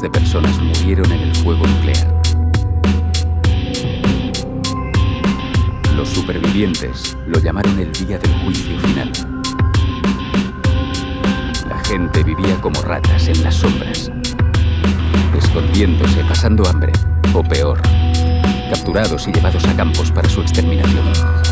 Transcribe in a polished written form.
de personas murieron en el fuego nuclear. Los supervivientes lo llamaron el día del juicio final. La gente vivía como ratas en las sombras, escondiéndose, pasando hambre, o peor, capturados y llevados a campos para su exterminación.